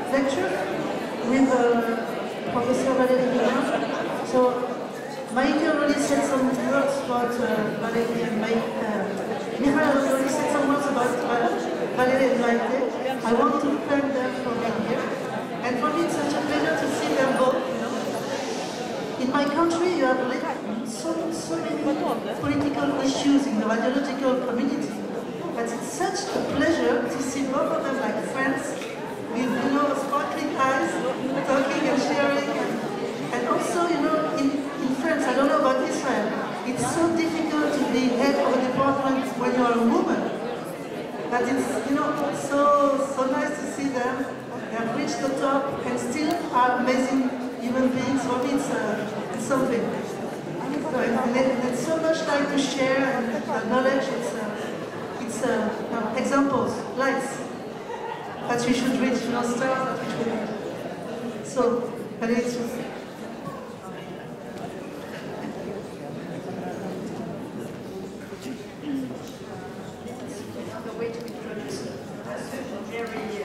lecture with Professor Valérie Mignon. So Maïke already said some words about Valérie and Michael already said some words about Valérie and Maïke. I want to thank them for being here. And for me, it's such a pleasure to see them both. You know, in my country, you have so many political issues in the radiological community. But it's such a pleasure to see both of them like friends, with, you know, sparkling eyes, talking and sharing. And also, you know, in France, I don't know about Israel, it's so difficult to be head of a department when you are a woman. But it's, you know, so nice to see them. They have reached the top and still are amazing human beings. For me, it's something. So, and there's so much time to share and knowledge. It's examples, lights that we should reach, you know, stars that we should reach. So, it's another way to introduce very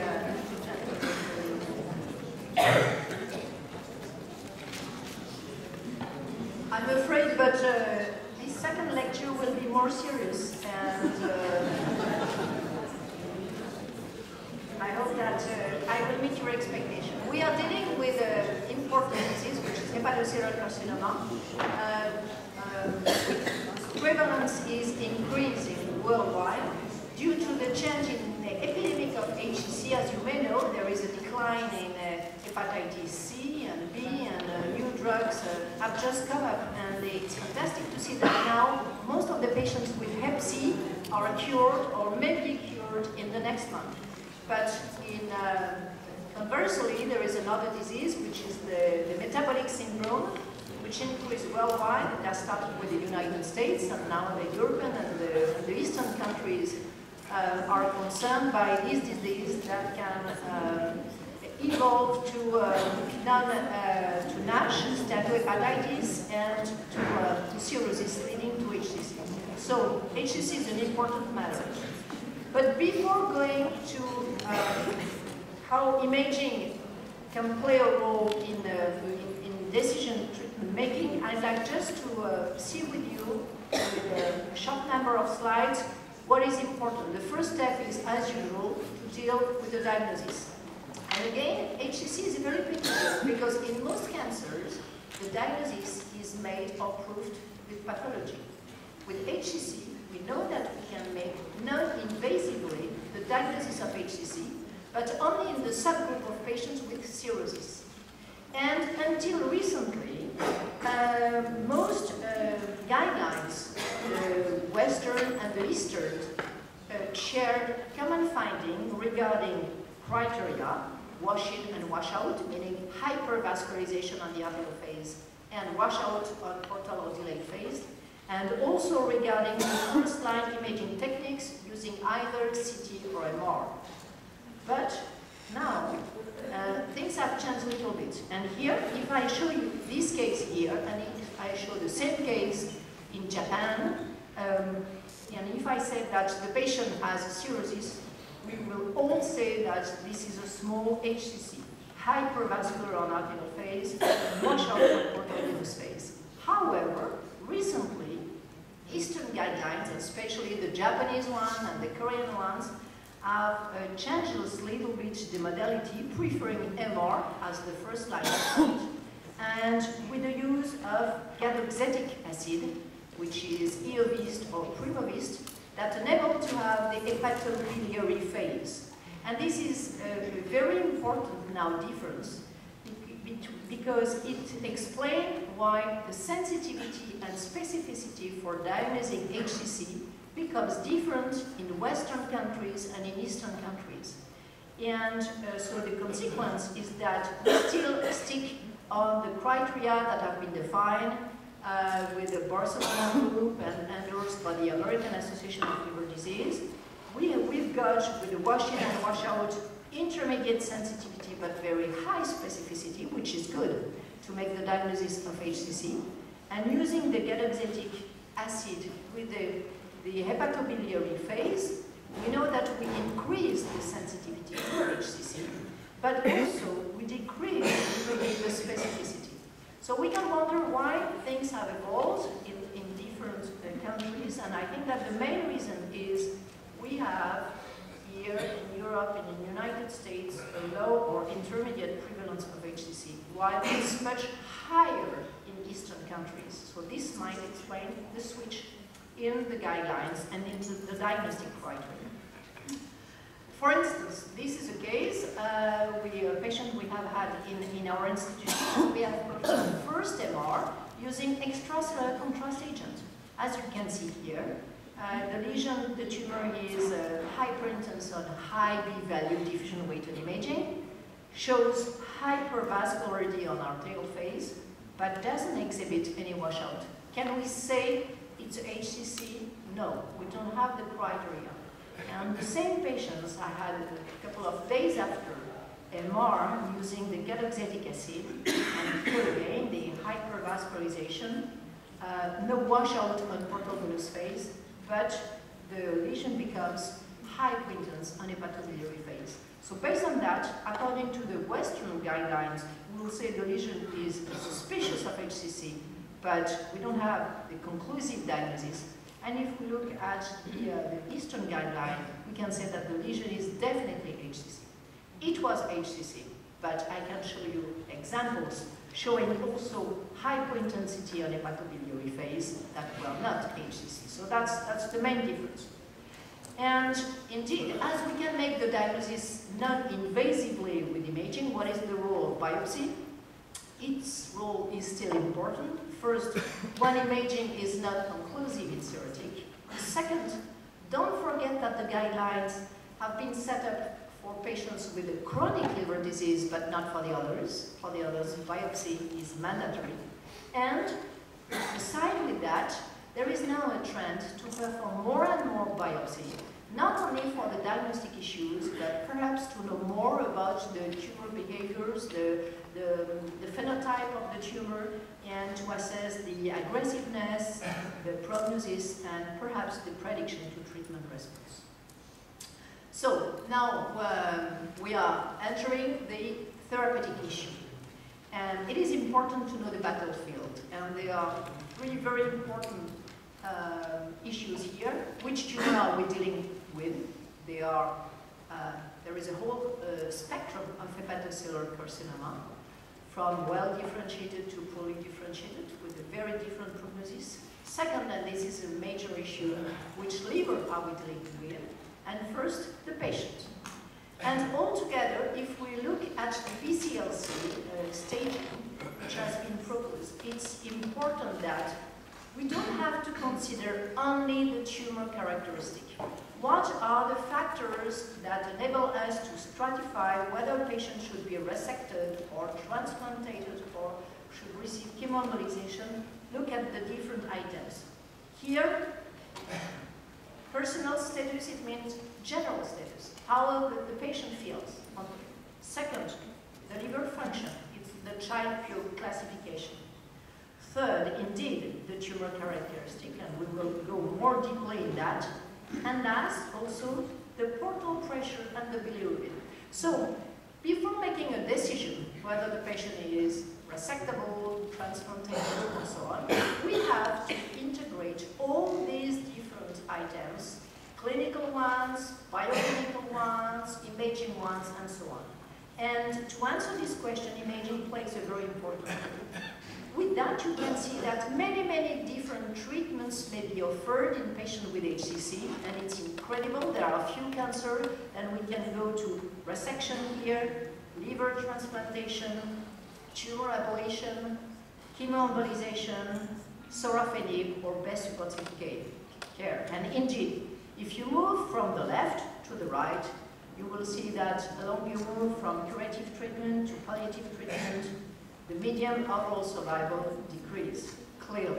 I'm afraid, but this second lecture will be more serious, and I hope that I will meet your expectation. We are dealing with an important disease, which is hepatocellular carcinoma. Prevalence is increasing worldwide due to the change in the epidemic of HCC. As you may know, there is a decline in hepatitis C and B, and new drugs have just come up, and it's fantastic to see that now most of the patients with Hep C are cured or may be cured in the next month. But conversely, there is another disease, which is the metabolic syndrome, which increased worldwide. That started with the United States, and now the European and the Eastern countries are concerned by this disease that can evolve to NASH, steatohepatitis, and to cirrhosis, leading to HCC. So HCC is an important matter. But before going to how imaging can play a role in decision treatment making, I'd like just to see with you, with a short number of slides, what is important. The first step is, as usual, to deal with the diagnosis. And again, HCC is very peculiar because in most cancers, the diagnosis is made or proved with pathology. With HCC, we know that we can make non-invasively the diagnosis of HCC, but only in the subgroup of patients with cirrhosis. And until recently, most guidelines, the Western and the Eastern, shared common finding regarding criteria, wash-in and wash-out, meaning hypervascularization on the arterial phase and wash-out on portal or delayed phase, and also regarding the first-line imaging techniques using either CT or MR. But now, things have changed a little bit. And here, if I show you this case here, and if I show the same case in Japan, and if I say that the patient has cirrhosis, we will all say that this is a small HCC, hypervascular on arterial phase, washout on portal venous phase. However, recently, Eastern guidelines, especially the Japanese one and the Korean ones, have changed a little bit the modality, preferring MR as the first line treatment, and with the use of gadoxetic acid, which is Eovist or Primovist, that enable to have the hepatobiliary phase. And this is a very important now difference because it explains why the sensitivity and specificity for diagnosing HCC becomes different in Western countries and in Eastern countries. And so the consequence is that we still stick on the criteria that have been defined with the Barcelona group and endorsed by the American Association of Liver Disease. We've got, with the wash-in and wash-out, intermediate sensitivity but very high specificity, which is good to make the diagnosis of HCC. And using the gadoxetic acid with the hepatobiliary phase, we know that we increase the sensitivity for HCC, but also we decrease the specificity. So we can wonder why things have evolved in different countries, and I think that the main reason is we have here in Europe and in the United States a low or intermediate prevalence of HCC, while it's much higher in Eastern countries. So this might explain the switch in the guidelines and into the diagnostic criteria. For instance, this is a case, a patient we have had in our institution. We have performed the first MR using extracellular contrast agent. As you can see here, the lesion, the tumor is hyperintense on high B-value diffusion weighted imaging, shows hypervascularity on arterial phase, but doesn't exhibit any washout. Can we say it's HCC? No, we don't have the criteria. And the same patients I had a couple of days after MR using the galactic acid, and here again the hypervascularization, no washout on portal venous phase, but the lesion becomes hyperintense on hepatobiliary phase. So based on that, according to the Western guidelines, we will say the lesion is suspicious of HCC, but we don't have the conclusive diagnosis. And if we look at the Eastern guideline, we can say that the lesion is definitely HCC. It was HCC, but I can show you examples showing also hyperintensity on hepatobiliary phase that were not HCC. So that's the main difference. And indeed, as we can make the diagnosis non-invasively with imaging, what is the role of biopsy? Its role is still important. First, when imaging is not conclusive, it's theoretic. Second, don't forget that the guidelines have been set up for patients with a chronic liver disease, but not for the others. For the others, biopsy is mandatory. And beside with that, there is now a trend to perform more and more biopsy, not only for the diagnostic issues, but perhaps to know more about the tumor behaviors, the phenotype of the tumor, and to assess the aggressiveness, the prognosis, and perhaps the prediction to treatment response. So now we are entering the therapeutic issue. And it is important to know the battlefield. And there are three very important issues here. Which tumor are we dealing with? There is a whole spectrum of hepatocellular carcinoma, from well-differentiated to poorly differentiated, with a very different prognosis. Second, and this is a major issue, which liver are we dealing with? And first, the patient. And altogether, if we look at the BCLC staging, which has been proposed, it's important that we don't have to consider only the tumor characteristic. What are the factors that enable us to stratify whether a patient should be resected or transplanted or should receive chemoembolization? Look at the different items. Here, personal status, it means general status, how the patient feels. Second, the liver function, it's the Child-Pugh classification. Third, indeed, the tumor characteristic, and we will go more deeply in that. And last, also, the portal pressure and the bilirubin. So, before making a decision whether the patient is resectable, transplanted, and so on, we have to integrate all these different items, clinical ones, bioclinical ones, imaging ones, and so on. And to answer this question, imaging plays a very important role. With that, you can see that many different treatments may be offered in patients with HCC, and it's incredible. There are a few cancers, and we can go to resection here, liver transplantation, tumor ablation, chemoembolization, sorafenib, or best supportive care. And indeed, if you move from the left to the right, you will see that along you move from curative treatment to palliative treatment, the median overall survival decrease, clearly.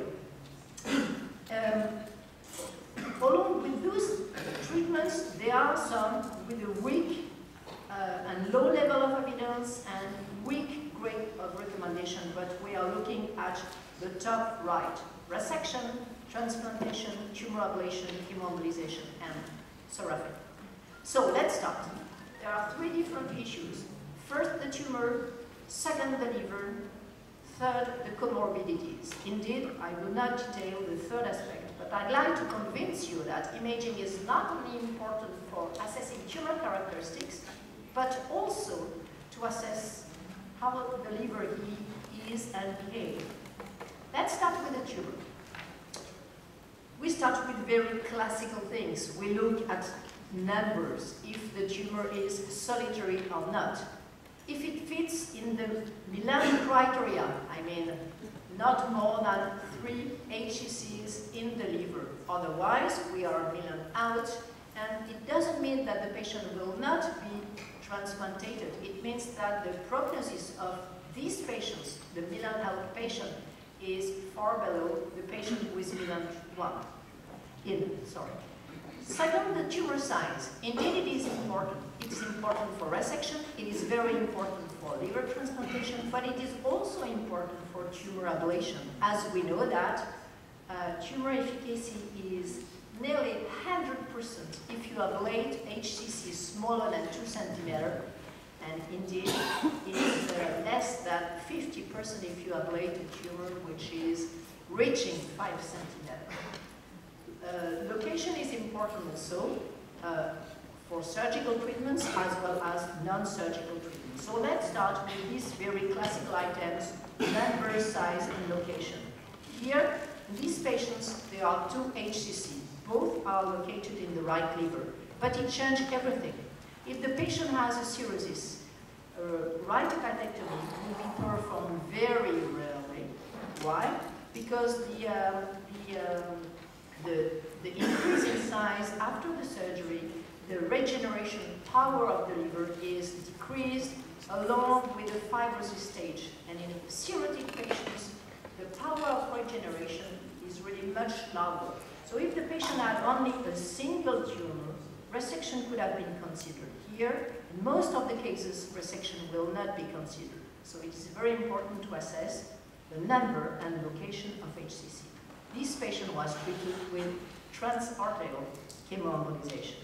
Along with those treatments, there are some with a weak and low level of evidence and weak grade of recommendation, but we are looking at the top right. Resection, transplantation, tumor ablation, chemoembolization, and sorafenib. So let's start. There are three different issues. First, the tumor, second, the liver, third, the comorbidities. Indeed, I will not detail the third aspect, but I'd like to convince you that imaging is not only important for assessing tumor characteristics, but also to assess how the liver is and behaves. Let's start with the tumor. We start with very classical things. We look at numbers, if the tumor is solitary or not. If it fits in the Milan criteria, I mean, not more than 3 HCCs in the liver. Otherwise, we are Milan out, and it doesn't mean that the patient will not be transplanted. It means that the prognosis of these patients, the Milan out patient, is far below the patient who is Milan Second, the tumor size. Indeed, it is important. It is important for resection. It is very important for liver transplantation, but it is also important for tumor ablation, as we know that tumor efficacy is nearly 100% if you ablate HCC smaller than 2 centimeters, and indeed it is less than 50% if you ablate a tumor which is reaching 5 centimeters. Location is important also for surgical treatments as well as non-surgical treatments. So let's start with these very classical items, number, size, and location. Here, in these patients, there are 2 HCC. Both are located in the right liver, but it changes everything. If the patient has a cirrhosis, right hepatectomy will be performed very rarely. Why? Because the increase in size after the surgery, the regeneration power of the liver is decreased along with the fibrosis stage. And in cirrhotic patients, the power of regeneration is really much lower. So if the patient had only a single tumor, resection could have been considered. Here, in most of the cases, resection will not be considered. So it is very important to assess the number and location of HCC. This patient was treated with transarterial chemoembolization.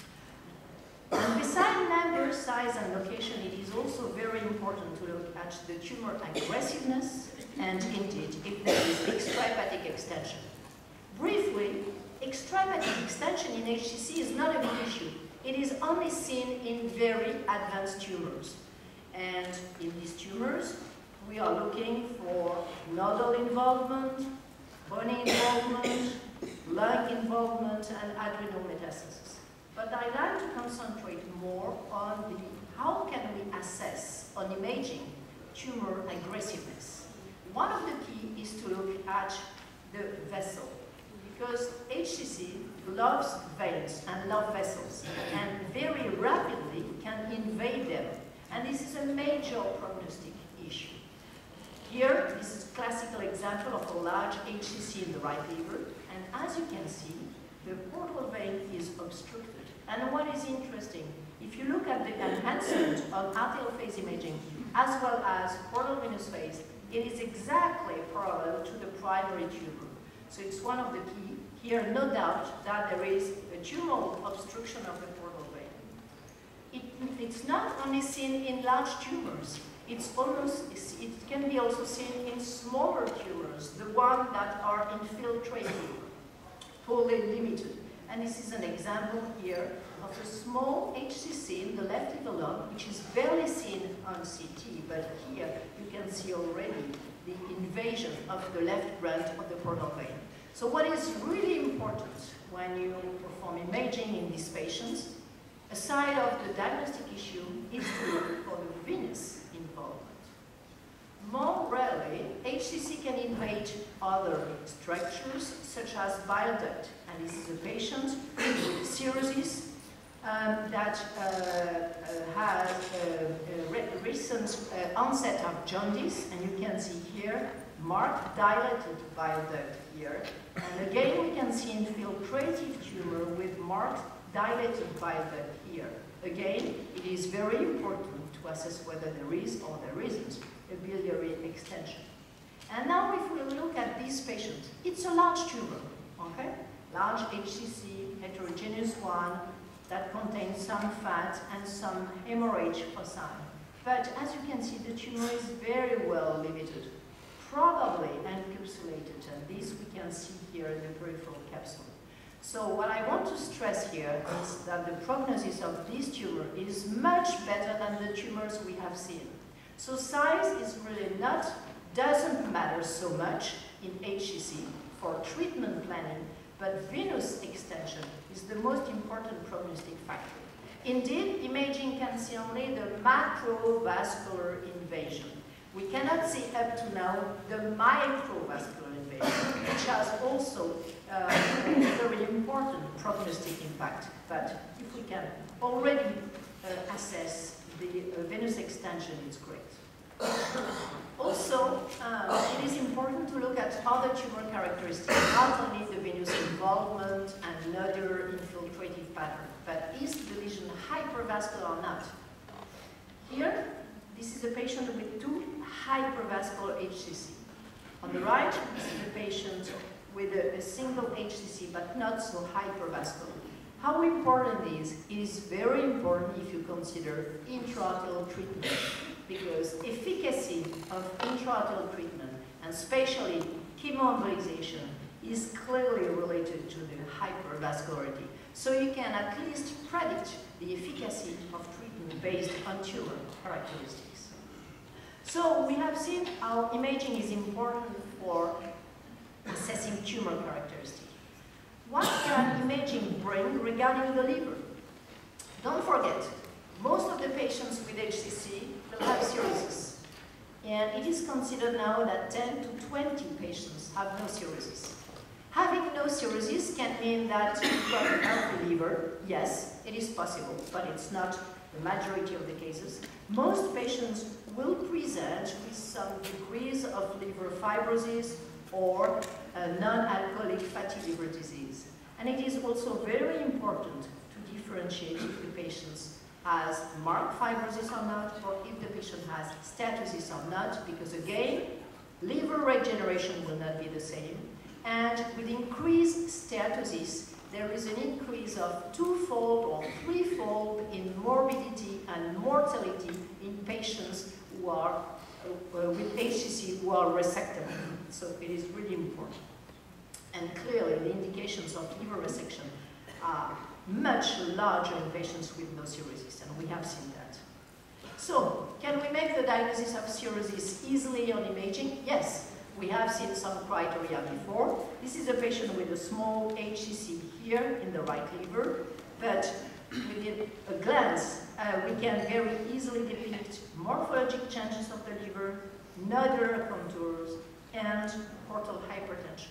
And besides number, size, and location, it is also very important to look at the tumor aggressiveness and indeed if there is extrahepatic extension. Briefly, extrahepatic extension in HCC is not a big issue. It is only seen in very advanced tumors. And in these tumors, we are looking for nodal involvement, bony involvement, lung involvement, and adrenal metastasis. But I'd like to concentrate more on how can we assess on imaging tumor aggressiveness. One of the key is to look at the vessel, because HCC loves veins and loves vessels, and very rapidly can invade them. And this is a major prognostic issue. Here, this is a classical example of a large HCC in the right liver, and as you can see, the portal vein is obstructed. And what is interesting, if you look at the enhancement of arterial phase imaging as well as portal venous phase, it is exactly parallel to the primary tumor. So it's one of the key. Here, no doubt that there is a tumoral obstruction of the portal vein. It's not only seen in large tumors. It can be also seen in smaller tumors, the ones that are infiltrated, poorly limited. And this is an example here of a small HCC in the left liver lung, which is barely seen on CT, but here you can see already the invasion of the left branch of the portal vein. So what is really important when you perform imaging in these patients, aside of the diagnostic issue, is to look for the venous involvement. More rarely, HCC can invade other structures, such as bile duct. And this is a patient with cirrhosis that has a recent onset of jaundice, and you can see here marked dilated bile duct here. And again, we can see infiltrative tumor with marked dilated bile duct here. Again, it is very important to assess whether there is or there isn't a biliary extension. And now if we look at this patient, it's a large tumor, okay? Large HCC, heterogeneous one, that contains some fat and some hemorrhage foci. But as you can see, the tumor is very well limited, probably encapsulated, and this we can see here in the peripheral capsule. So what I want to stress here is that the prognosis of this tumor is much better than the tumors we have seen. So size is really doesn't matter so much in HCC for treatment planning, but venous extension is the most important prognostic factor. Indeed, imaging can see only the macrovascular invasion. We cannot see up to now the microvascular invasion, which has also a very important prognostic impact. But if we can already assess the venous extension, it's great. Also, it is important to look at other tumor characteristics, not only the venous involvement and nodular infiltrative pattern, but is the lesion hypervascular or not? Here, this is a patient with 2 hypervascular HCC. On the right, this is a patient with a single HCC, but not so hypervascular. How important is? It is very important if you consider intraarterial treatment, because efficacy of intraarterial treatment, and especially chemoembolization, is clearly related to the hypervascularity. So you can at least predict the efficacy of treatment based on tumor characteristics. So we have seen how imaging is important for assessing tumor characteristics. What can imaging bring regarding the liver? Don't forget, most of the patients with HCC will have cirrhosis. And it is considered now that 10 to 20 patients have no cirrhosis. Having no cirrhosis can mean that you've got a healthy liver. Yes, it is possible, but it's not the majority of the cases. Most patients will present with some degrees of liver fibrosis or non-alcoholic fatty liver disease. And it is also very important to differentiate if the patient has marked fibrosis or not, or if the patient has steatosis or not, because again, liver regeneration will not be the same. And with increased steatosis, there is an increase of 2-fold or 3-fold in morbidity and mortality in patients who are with HCC who are resectable. So it is really important. And clearly, the indications of liver resection are much larger in patients with no cirrhosis, and we have seen that. So, can we make the diagnosis of cirrhosis easily on imaging? Yes. We have seen some criteria before. This is a patient with a small HCC here in the right liver, but within a glance, we can very easily depict morphologic changes of the liver, nodular contours, and portal hypertension.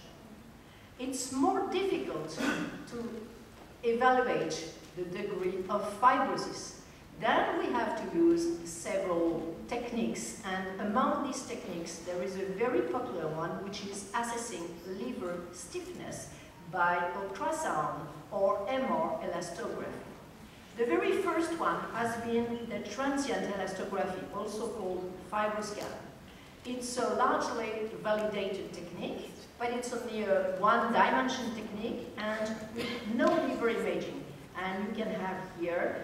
It's more difficult to evaluate the degree of fibrosis. Then we have to use several techniques, and among these techniques there is a very popular one, which is assessing liver stiffness by ultrasound or MR elastography. The very first one has been the transient elastography, also called FibroScan. It's a largely validated technique, but it's only a one-dimension technique and with no liver imaging. And you can have here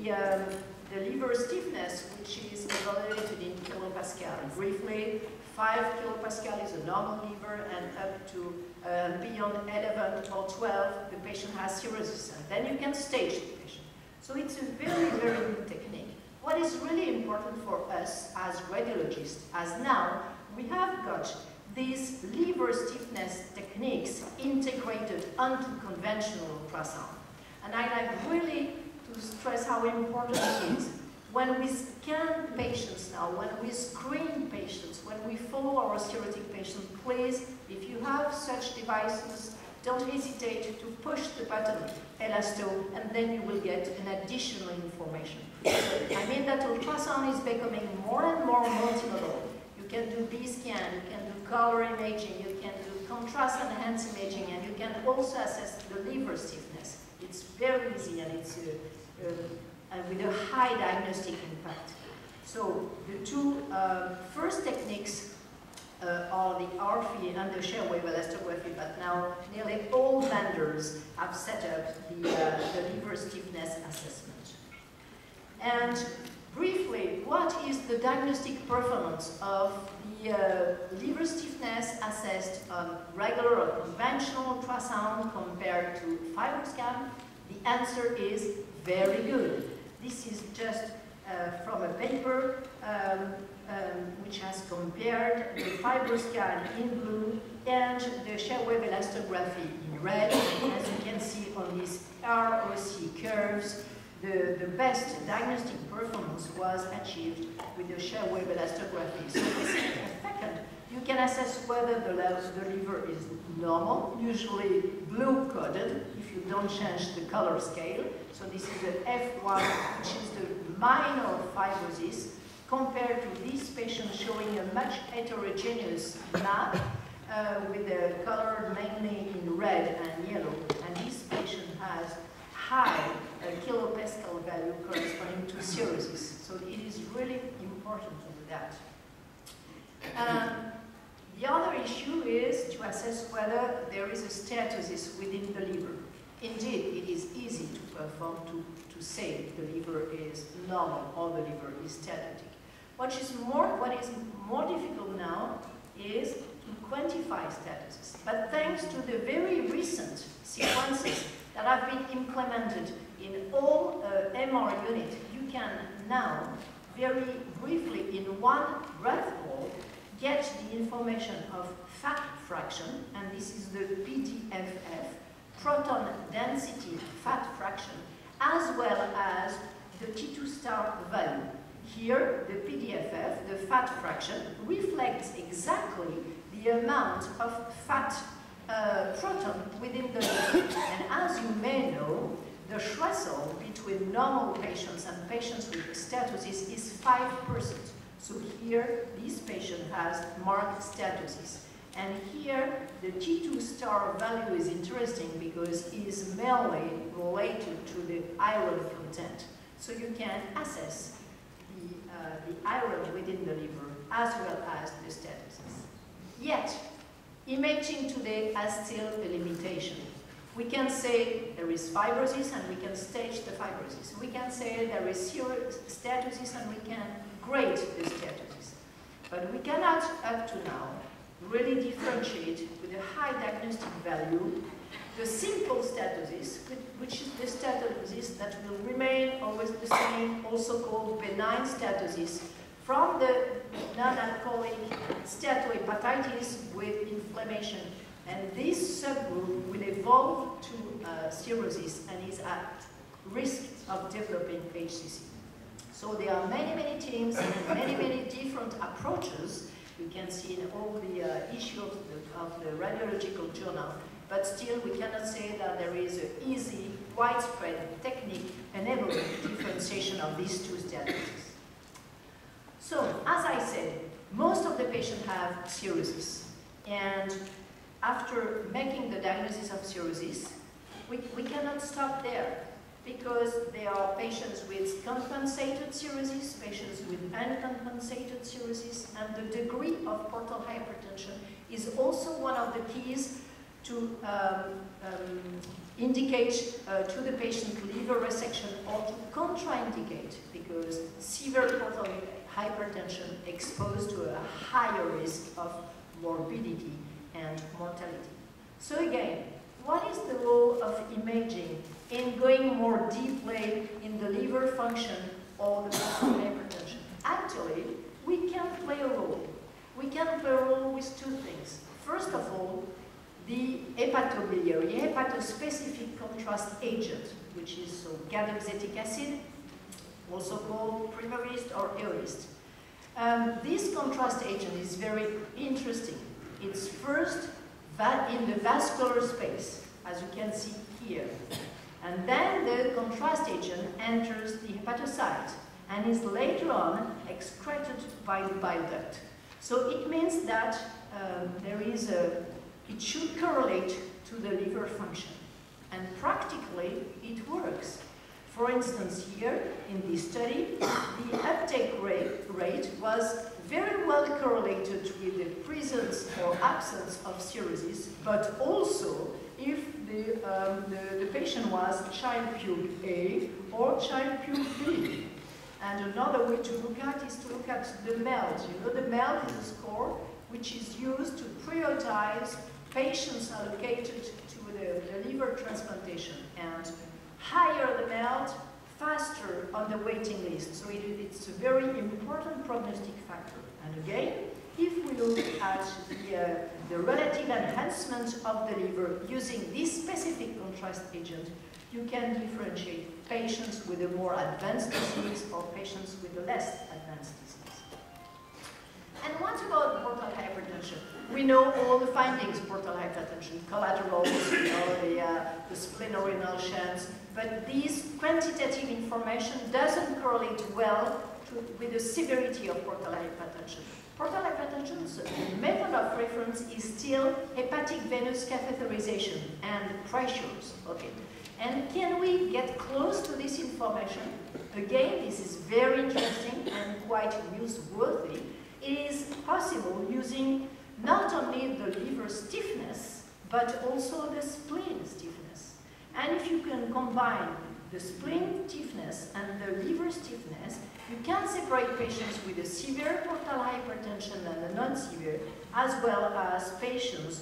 the liver stiffness, which is evaluated in kilopascal. Briefly, 5 kilopascal is a normal liver, and up to beyond 11 or 12, the patient has cirrhosis. And then you can stage the patient. So it's a very, very good technique. What is really important for us as radiologists, as now we have got these liver stiffness techniques integrated onto conventional ultrasound. And I like really to stress how important it is. When we scan patients now, when we screen patients, when we follow our cirrhotic patients, please, if you have such devices, don't hesitate to push the button, elasto, and then you will get an additional information. I mean that ultrasound is becoming more and more multimodal. You can do B-scan, you can do color imaging, you can do contrast-enhanced imaging, and you can also assess the liver stiffness. It's very easy, and it's with a high diagnostic impact. So the two first techniques are the RFE and the shear-wave elastography, but now nearly all vendors have set up the liver stiffness assessment. And briefly, what is the diagnostic performance of the liver stiffness assessed on regular or conventional ultrasound compared to FibroScan? The answer is very good. This is just from a paper which has compared the FibroScan in blue and the shear wave elastography in red. As you can see on these ROC curves, the best diagnostic performance was achieved with the shear wave elastography. So this is a second. You can assess whether the liver is normal, usually blue coded if you don't change the color scale. So this is the F1, which is the minor fibrosis, compared to this patient showing a much heterogeneous map with the color mainly in red and yellow. And this patient has high kilopascal value corresponding to cirrhosis. So it is really important to do that. The other issue is to assess whether there is a steatosis within the liver. Indeed, it is easy to perform to say the liver is normal or the liver is steatotic. What is more difficult now is to quantify steatosis. But thanks to the very recent sequences that have been implemented in all MR units, you can now very briefly in one breath hold get the information of fat fraction, and this is the PDFF, proton density fat fraction, as well as the T2 star value. Here, the PDFF, the fat fraction, reflects exactly the amount of fat proton within the liver. And as you may know, the threshold between normal patients and patients with steatosis is 5%. So here, this patient has marked steatosis. And here, the T2 star value is interesting because it is mainly related to the iron content. So you can assess the iron within the liver as well as the steatosis. Yet, imaging today has still a limitation. We can say there is fibrosis and we can stage the fibrosis. We can say there is steatosis and we can grade the steatosis. But we cannot, up to now, really differentiate with a high diagnostic value the simple steatosis, which is the steatosis that will remain always the same, also called benign steatosis, from the non-alcoholic steatohepatitis with inflammation. And this subgroup will evolve to cirrhosis and is at risk of developing HCC. So there are many, many teams and many, many different approaches you can see in all the issues of the radiological journal, but still we cannot say that there is an easy, widespread technique enabling differentiation of these two statuses. So, as I said, most of the patients have cirrhosis, and after making the diagnosis of cirrhosis, we cannot stop there, because there are patients with compensated cirrhosis, patients with uncompensated cirrhosis, and the degree of portal hypertension is also one of the keys to indicate to the patient liver resection or to contraindicate, because severe portal hypertension exposed to a higher risk of morbidity and mortality. So again, what is the role of imaging in going more deeply in the liver function or the portal hypertension? Actually, we can play a role. We can play a role with two things. First of all, the hepatobiliary, hepatospecific contrast agent, which is so galactotic acid, also called Primerist or Aorist. This contrast agent is very interesting. It's first in the vascular space, as you can see here. And then the contrast agent enters the hepatocyte and is later on excreted by the bile duct. So it means that it should correlate to the liver function. And practically, it works. For instance, here in this study, the uptake rate was very well correlated with the presence or absence of cirrhosis, but also if the patient was Child-Pugh A or Child-Pugh B. And another way to look at is to look at the MELD. You know, the MELD is a score which is used to prioritize patients allocated to the liver transplantation. And higher the MELD, faster on the waiting list. So it's a very important prognostic factor. And again, if we look at the relative enhancement of the liver using this specific contrast agent, you can differentiate patients with a more advanced disease or patients with a less advanced disease. And what about portal hypertension? We know all the findings of portal hypertension, collaterals, you know, the splenorenal shunts, but this quantitative information doesn't correlate well with the severity of portal hypertension. Portal hypertension's method of reference is still hepatic venous catheterization and pressures. Okay. And can we get close to this information? Again, this is very interesting and quite newsworthy. It is possible using not only the liver stiffness, but also the spleen stiffness. And if you can combine the spleen stiffness and the liver stiffness, you can separate patients with a severe portal hypertension and a non-severe, as well as patients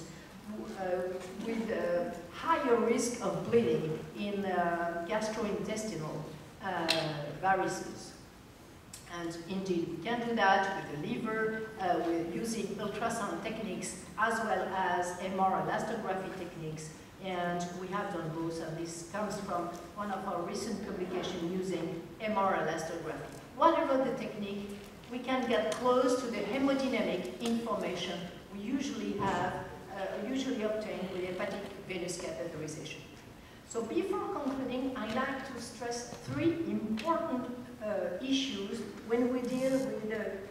with a higher risk of bleeding in gastrointestinal varices. And indeed, we can do that with the liver, with using ultrasound techniques, as well as MR elastography techniques. And we have done both, and this comes from one of our recent publications using MR elastography. Whatever the technique, we can get close to the hemodynamic information we usually obtain with hepatic venous catheterization. So before concluding, I like to stress three important issues when we deal with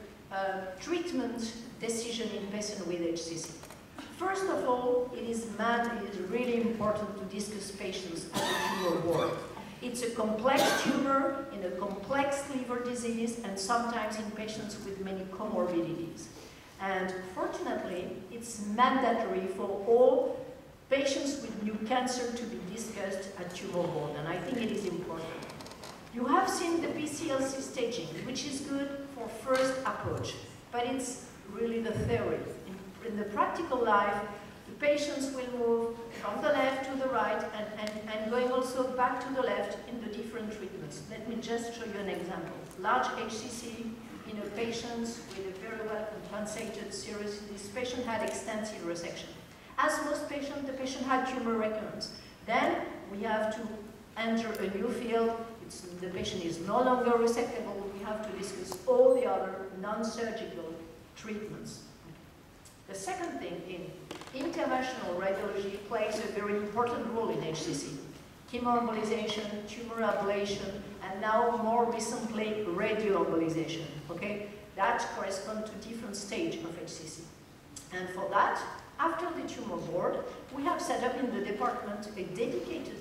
the treatment decision in patients with HCC. First of all, it is really important to discuss patients at the tumor board. It's a complex tumor in a complex liver disease and sometimes in patients with many comorbidities. And fortunately, it's mandatory for all patients with new cancer to be discussed at tumor board, and I think it is important. You have seen the BCLC staging, which is good for first approach, but it's really the theory. In the practical life, the patients will move from the left to the right and going also back to the left in the different treatments. Let me just show you an example. Large HCC in a patient with a very well compensated serous. This patient had extensive resection. As most patients, the patient had tumor recurrence. Then we have to enter a new field. The patient is no longer resectable. We have to discuss all the other non-surgical treatments. The second thing, interventional radiology plays a very important role in HCC. Chemoembolization, tumor ablation, and now more recently radioembolization. Okay, that corresponds to different stages of HCC. And for that, after the tumor board, we have set up in the department a dedicated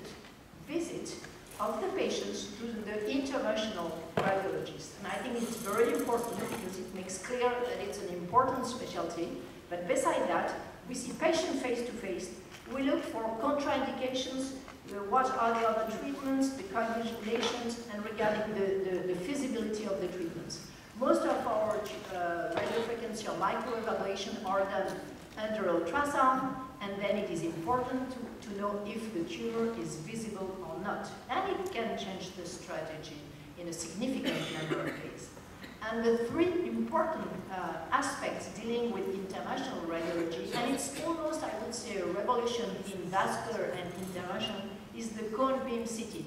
visit of the patients to the interventional radiologist. And I think it's very important because it makes clear that it's an important specialty. But beside that, we see patient face-to-face. We look for contraindications, what are the other treatments, the calculations, and regarding the feasibility of the treatments. Most of our radiofrequency or microablation are done under ultrasound, and then it is important to know if the tumor is visible or not. And it can change the strategy in a significant number of cases. And the three important aspects dealing with interventional radiology, and it's almost, I would say, a revolution in vascular and intervention, is the cone beam CT.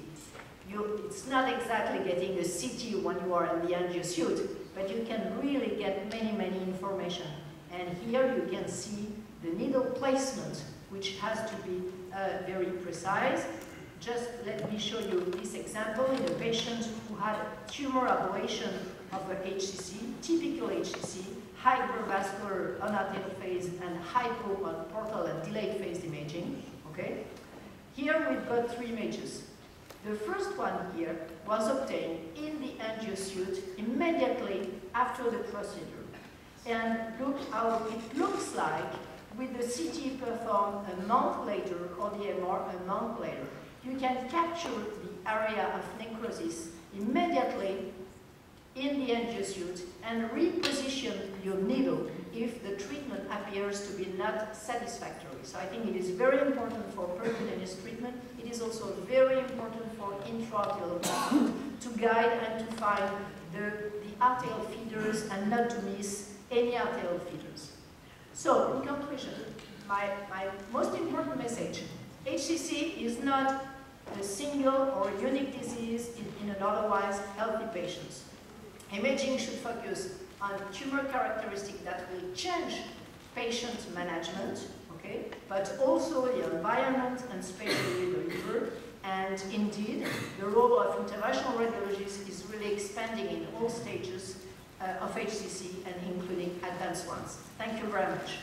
It's not exactly getting a CT when you are in the angiosuite, but you can really get many information. And here you can see the needle placement, which has to be very precise. Just let me show you this example in a patient who had tumor ablation of a HCC, typical HCC, hypervascular unarterial phase and hypo on portal and delayed phase imaging. Okay? Here we've got three images. The first one here was obtained in the angiosuite immediately after the procedure. And look how it looks like with the CT performed a month later or the MR a month later. You can capture the area of necrosis immediately in the angiosuit and reposition your needle if the treatment appears to be not satisfactory. So I think it is very important for percutaneous treatment. It is also very important for intraarterial treatment to guide and to find the arterial feeders and not to miss any arterial feeders. So in conclusion, my most important message, HCC is not a single or unique disease in an otherwise healthy patients. Imaging should focus on tumor characteristics that will change patient management, okay, but also the environment and especially the liver. And indeed, the role of interventional radiologists is really expanding in all stages of HCC and including advanced ones. Thank you very much.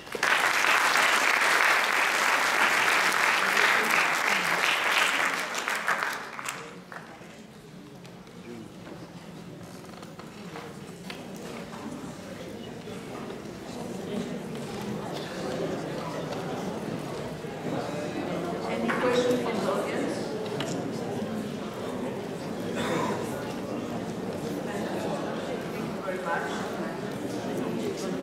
Very much.